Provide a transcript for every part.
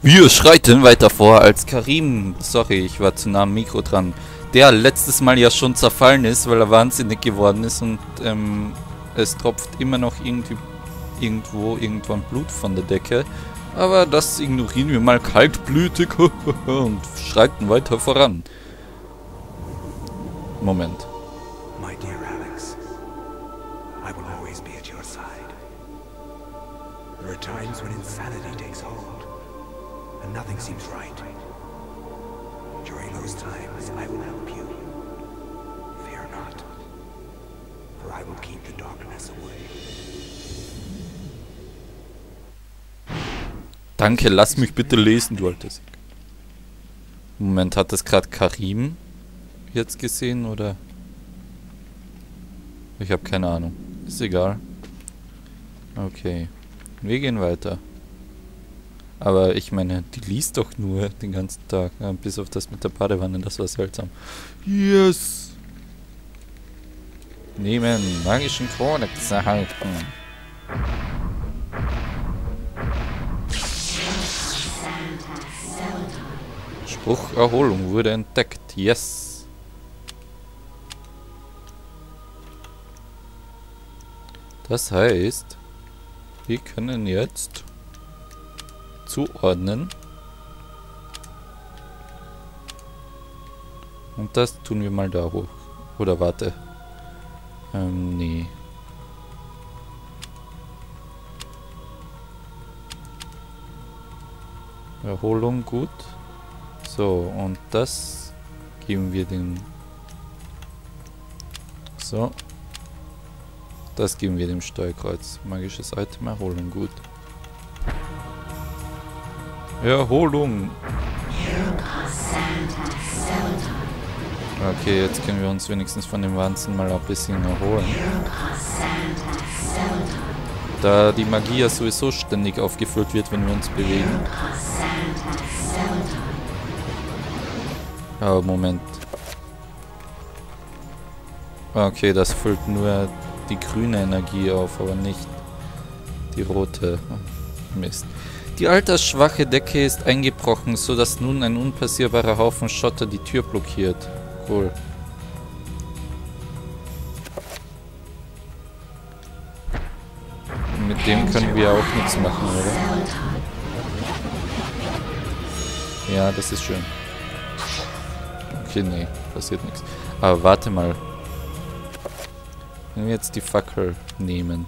Wir schreiten weiter vor, als Karim, sorry, ich war zu nah am Mikro dran, der letztes Mal ja schon zerfallen ist, weil er wahnsinnig geworden ist und es tropft immer noch irgendwann Blut von der Decke. Aber das ignorieren wir mal kaltblütig und schreiten weiter voran. Moment. My dear Alex, I will always be at your side. There are times when insanity takes hold, and nothing seems right. During those times, I will help you. Fear not, for I will keep the darkness away. Danke, lass mich bitte lesen, du altes. Moment, hat das gerade Karim jetzt gesehen, oder? Ich habe keine Ahnung. Ist egal. Okay. Wir gehen weiter. Aber ich meine, die liest doch nur den ganzen Tag. Ja, bis auf das mit der Badewanne, das war seltsam. Yes! Nehmen, magischen Kodex erhalten. Spruch Erholung wurde entdeckt. Yes! Das heißt, wir können jetzt zuordnen. Und das tun wir mal da hoch. Oder warte. Nee. Erholung gut. So, und das geben wir den... So. Das geben wir dem Steuerkreuz. Magisches Item Erholung, gut. Erholung. Okay, jetzt können wir uns wenigstens von dem Wahnsinn mal ein bisschen erholen. Da die Magie ja sowieso ständig aufgefüllt wird, wenn wir uns bewegen. Oh, Moment. Okay, das füllt nur die grüne Energie auf, aber nicht die rote. Mist. Die altersschwache Decke ist eingebrochen, sodass nun ein unpassierbarer Haufen Schotter die Tür blockiert. Cool. Mit dem können wir auch nichts machen, oder? Ja, das ist schön. Okay, nee, passiert nichts. Aber warte mal. Wenn wir jetzt die Fackel nehmen.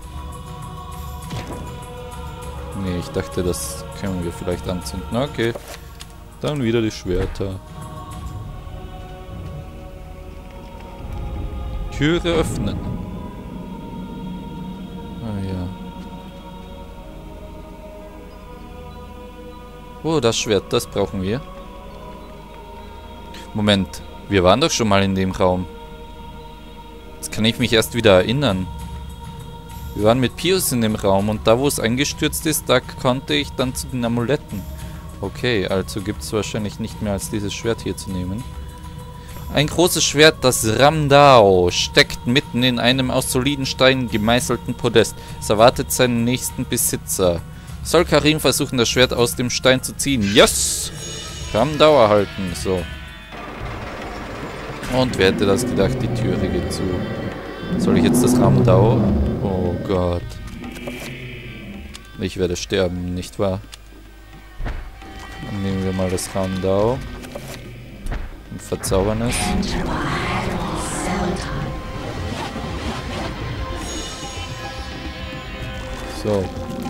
Nee, ich dachte, das können wir vielleicht anzünden. Okay. Dann wieder die Schwerter. Türe öffnen. Ah ja. Oh, das Schwert, das brauchen wir. Moment, wir waren doch schon mal in dem Raum. Jetzt kann ich mich erst wieder erinnern. Wir waren mit Pius in dem Raum und da, wo es eingestürzt ist, da konnte ich dann zu den Amuletten. Okay, also gibt es wahrscheinlich nicht mehr als dieses Schwert hier zu nehmen. Ein großes Schwert, das Ramdao, steckt mitten in einem aus soliden Steinen gemeißelten Podest. Es erwartet seinen nächsten Besitzer. Soll Karim versuchen, das Schwert aus dem Stein zu ziehen? Yes! Ramdao erhalten. So. Und wer hätte das gedacht? Die Türe geht zu. Soll ich jetzt das Ramdao? Oh Gott. Ich werde sterben, nicht wahr? Dann nehmen wir mal das Ramdao. Und verzaubern es. So.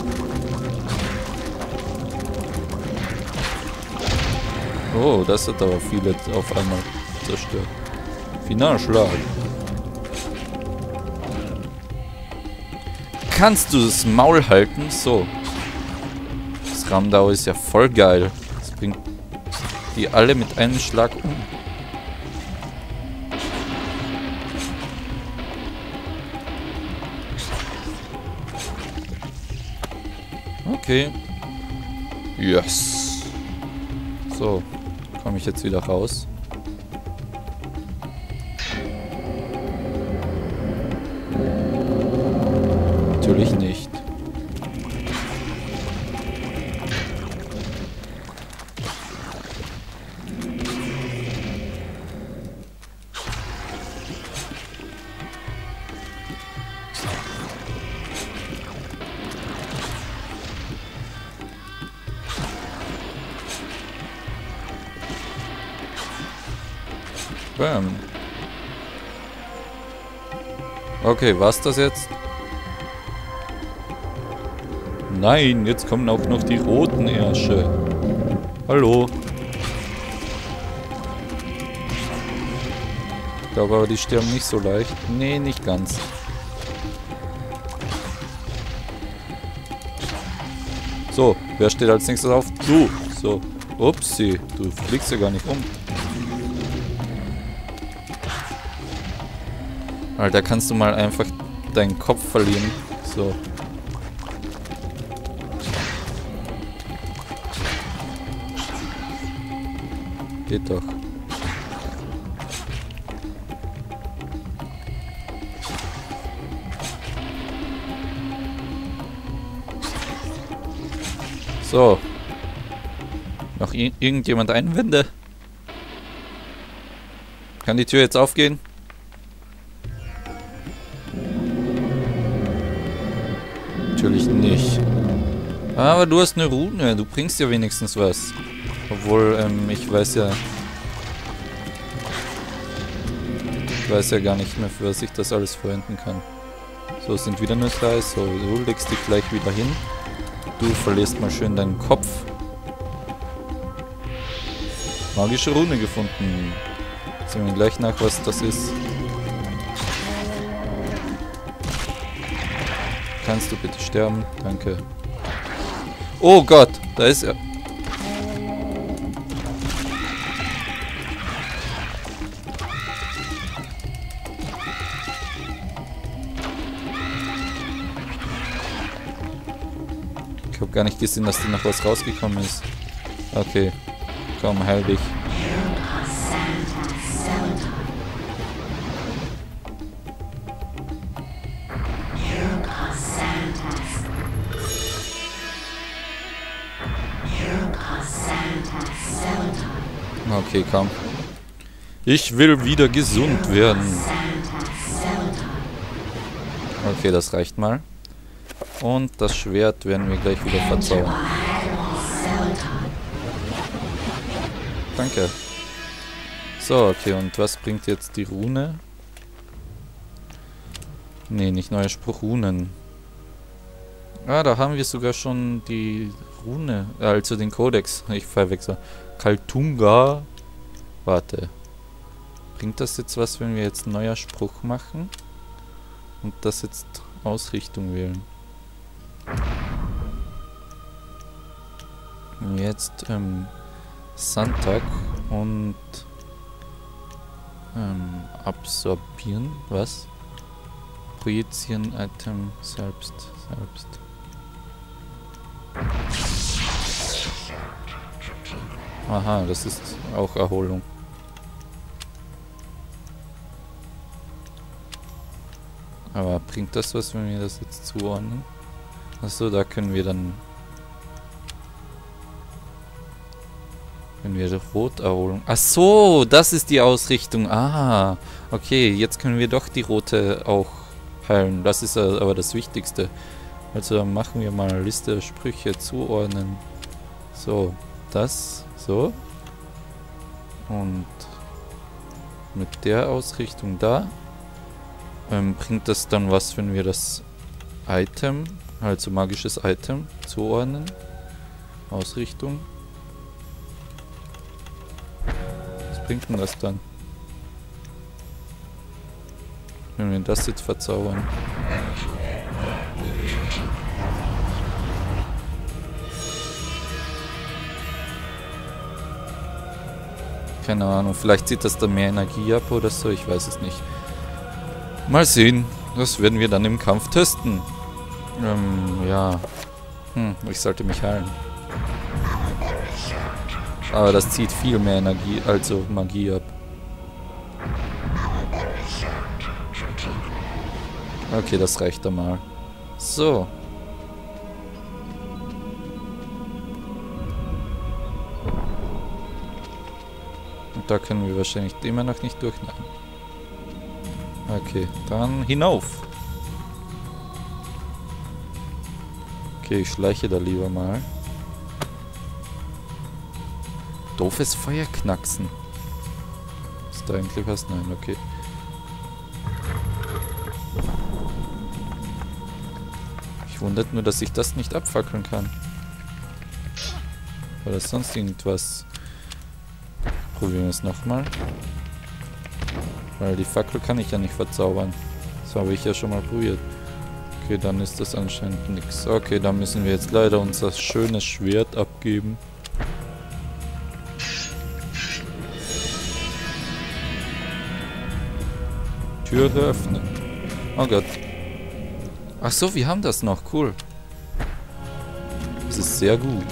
Oh, das hat aber viele auf einmal zerstört. Finalschlag. Kannst du das Maul halten? So. Das Ramdao ist ja voll geil. Das bringt die alle mit einem Schlag um. Okay. Yes. So. Komme ich jetzt wieder raus? Natürlich nicht. Bam. Okay, war's das jetzt? Nein, jetzt kommen auch noch die roten Ärsche. Hallo. Ich glaube aber, die sterben nicht so leicht. Nee, nicht ganz. So, wer steht als nächstes auf? Du. So. Upsi, du fliegst ja gar nicht um. Alter, kannst du mal einfach deinen Kopf verlieren. So. Geht doch. So. Noch irgendjemand Einwände? Kann die Tür jetzt aufgehen? Natürlich nicht. Aber du hast eine Rune. Du bringst ja wenigstens was. Obwohl, ich weiß ja... Ich weiß ja gar nicht mehr, für was ich das alles verwenden kann. So, es sind wieder nur 3. So, du legst dich gleich wieder hin. Du verlierst mal schön deinen Kopf. Magische Rune gefunden. Sehen wir gleich nach, was das ist. Kannst du bitte sterben? Danke. Oh Gott, da ist er. Ich habe gar nicht gesehen, dass da noch was rausgekommen ist. Okay, komm, heil dich. Okay, komm. Ich will wieder gesund werden. Okay, das reicht mal. Und das Schwert werden wir gleich wieder verzaubern. Danke. So, okay, und was bringt jetzt die Rune? Nee, nicht neuer Spruch, Runen. Ah, da haben wir sogar schon die Rune, also den Kodex. Ich verwechsel. Kaltunga. Warte. Bringt das jetzt was, wenn wir jetzt einen neuer Spruch machen? Und das jetzt Ausrichtung wählen? Jetzt Santak und absorbieren. Was? Projizieren Item selbst. Aha, das ist auch Erholung. Aber bringt das was, wenn wir das jetzt zuordnen? Achso, da können wir dann... Wenn wir rot erholen... Achso, das ist die Ausrichtung. Ah, okay, jetzt können wir doch die rote auch heilen. Das ist aber das Wichtigste. Also dann machen wir mal Liste Sprüche zuordnen. So, das, so. Und mit der Ausrichtung da. Bringt das dann was, wenn wir das Item, also magisches Item, zuordnen? Ausrichtung. Was bringt denn das dann? Wenn wir das jetzt verzaubern. Keine Ahnung, vielleicht zieht das dann mehr Energie ab oder so, ich weiß es nicht. Mal sehen, das werden wir dann im Kampf testen. Ja. Ich sollte mich heilen. Aber das zieht viel mehr Energie, also Magie ab. Okay, das reicht dann mal. So. Und da können wir wahrscheinlich immer noch nicht durch. Nein. Okay, dann hinauf. Okay, ich schleiche da lieber mal. Doofes Feuerknacksen. Ist da eigentlich was? Nein, okay. Ich wundert nur, dass ich das nicht abfackeln kann. Oder sonst irgendwas. Probieren wir es nochmal. Weil die Fackel kann ich ja nicht verzaubern. Das habe ich ja schon mal probiert. Okay, dann ist das anscheinend nichts. Okay, dann müssen wir jetzt leider unser schönes Schwert abgeben. Türe öffnen. Oh Gott. Ach so, wir haben das noch. Cool. Das ist sehr gut.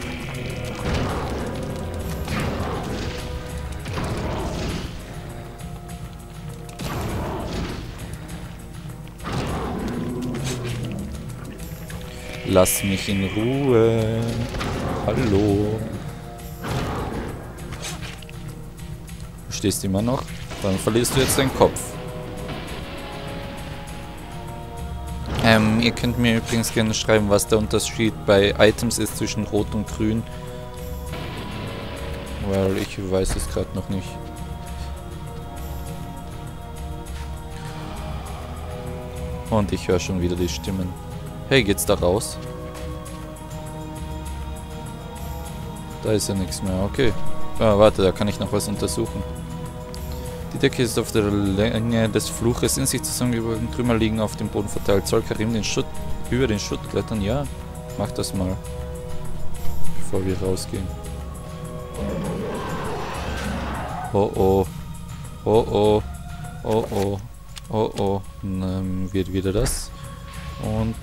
Lass mich in Ruhe. Hallo. Du stehst immer noch. Dann verlierst du jetzt deinen Kopf. Ihr könnt mir übrigens gerne schreiben, was der Unterschied bei Items ist zwischen Rot und Grün. Weil ich weiß es gerade noch nicht. Und ich höre schon wieder die Stimmen. Hey, geht's da raus? Da ist ja nichts mehr, okay. Ah, warte, da kann ich noch was untersuchen. Die Decke ist auf der Länge des Fluches in sich zusammengebrochen. Trümmer liegen auf dem Boden verteilt. Soll Karim über den Schutt klettern? Ja, mach das mal. Bevor wir rausgehen. Oh oh. Oh oh. Oh oh. Oh oh. Wird wieder das. Und...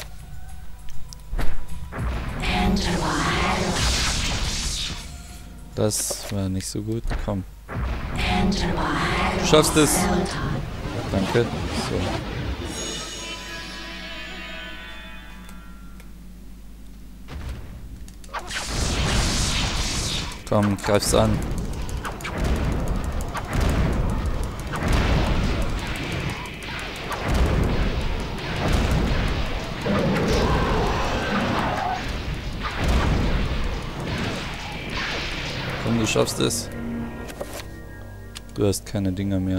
Das war nicht so gut. Komm. Du schaffst es. Danke. So. Komm, greif's an. Komm, du schaffst es. Du hast keine Dinger mehr.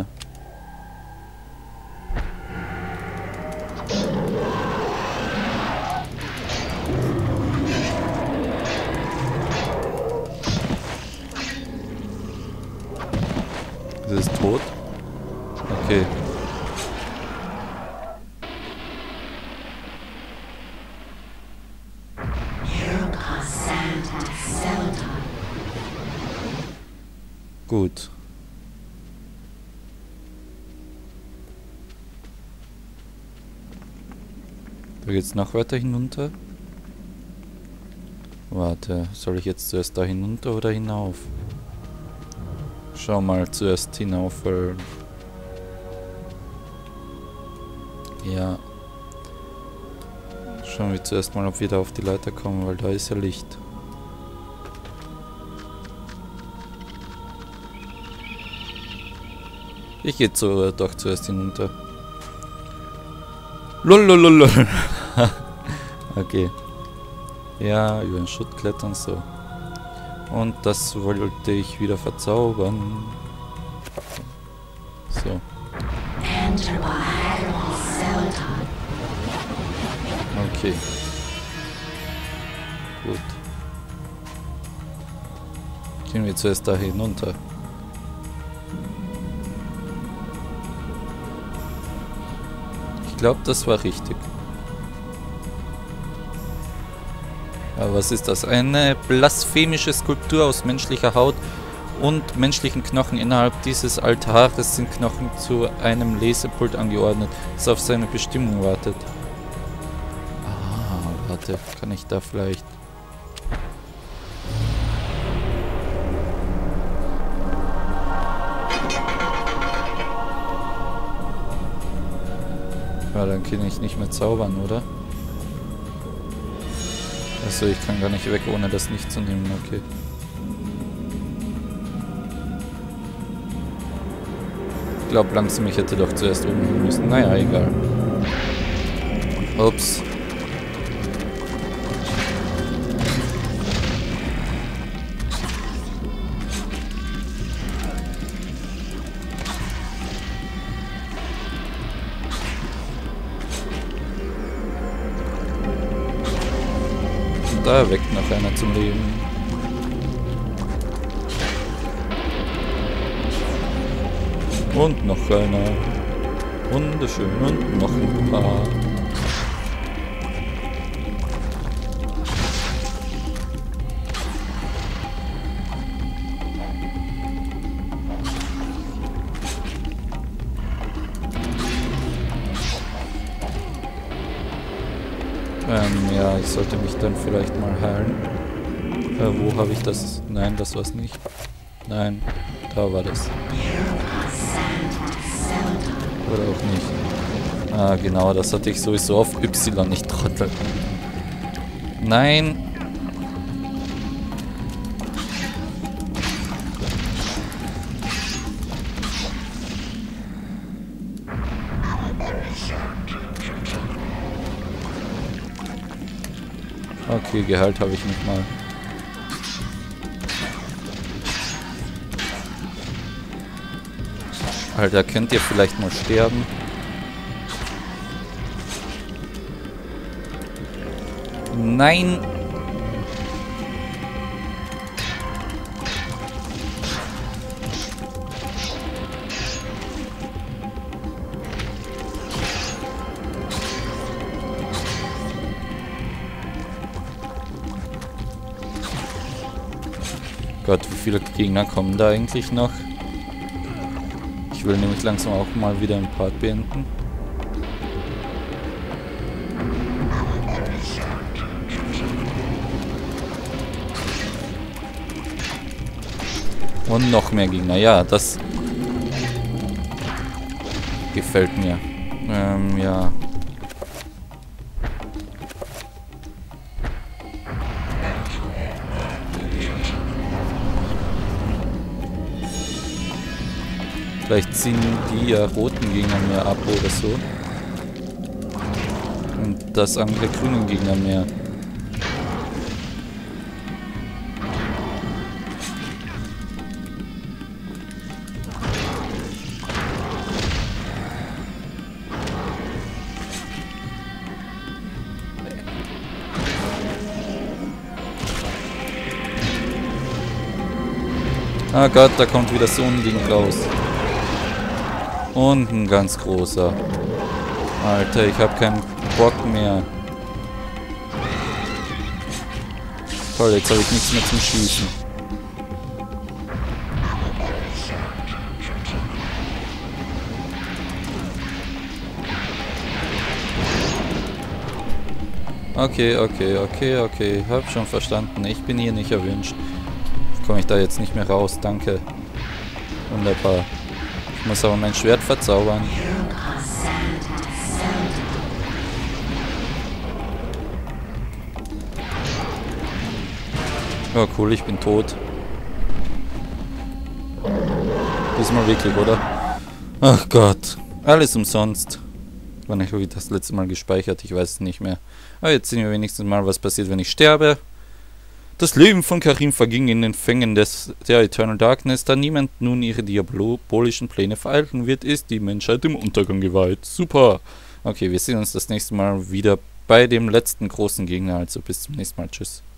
Ist es tot? Okay. Gut. Da geht's noch weiter hinunter. Warte, soll ich jetzt zuerst da hinunter oder hinauf? Schau mal, zuerst hinauf, weil... Ja. Schauen wir zuerst mal, ob wir da auf die Leiter kommen, weil da ist ja Licht. Ich gehe doch zuerst hinunter. Lolololol. Okay. Ja, über den Schutt klettern, so. Und das wollte ich wieder verzaubern. So. Okay. Gut. Gehen wir zuerst da hinunter. Ich glaube, das war richtig. Aber was ist das? Eine blasphemische Skulptur aus menschlicher Haut und menschlichen Knochen. Innerhalb dieses Altares sind Knochen zu einem Lesepult angeordnet, das auf seine Bestimmung wartet. Ah, warte, kann ich da vielleicht... Ja, dann kann ich nicht mehr zaubern, oder? Achso, ich kann gar nicht weg, ohne das nicht zu nehmen, okay. Ich glaube langsam, ich hätte doch zuerst oben hin müssen. Naja, egal. Ups. Da erweckt noch einer zum Leben. Und noch einer. Wunderschön. Und noch ein paar. Ja, ich sollte mich dann vielleicht mal heilen. Wo habe ich das? Nein, das war's nicht. Nein, da war das. Oder auch nicht. Ah, genau, das hatte ich sowieso auf Y, nicht Trottel. Nein! Okay, geheilt habe ich nicht mal. Alter, könnt ihr vielleicht mal sterben? Nein! Gott, wie viele Gegner kommen da eigentlich noch? Ich will nämlich langsam auch mal wieder den Part beenden. Und noch mehr Gegner. Ja, das gefällt mir. Ja. Vielleicht ziehen die roten Gegner mehr ab oder so. Und das andere grünen Gegner mehr. Ah Gott, da kommt wieder so ein Ding raus. Und ein ganz großer. Alter, ich habe keinen Bock mehr. Toll, jetzt habe ich nichts mehr zum Schießen. Okay. Hab schon verstanden. Ich bin hier nicht erwünscht. Komme ich da jetzt nicht mehr raus. Danke. Wunderbar. Ich muss aber mein Schwert verzaubern. Oh cool, ich bin tot. Diesmal wirklich, oder? Ach Gott. Alles umsonst. Wann habe ich das letzte Mal gespeichert? Ich weiß es nicht mehr. Aber jetzt sehen wir wenigstens mal, was passiert, wenn ich sterbe. Das Leben von Karim verging in den Fängen der Eternal Darkness. Da niemand nun ihre diabolischen Pläne vereiteln wird, ist die Menschheit dem Untergang geweiht. Super! Okay, wir sehen uns das nächste Mal wieder bei dem letzten großen Gegner. Also bis zum nächsten Mal. Tschüss.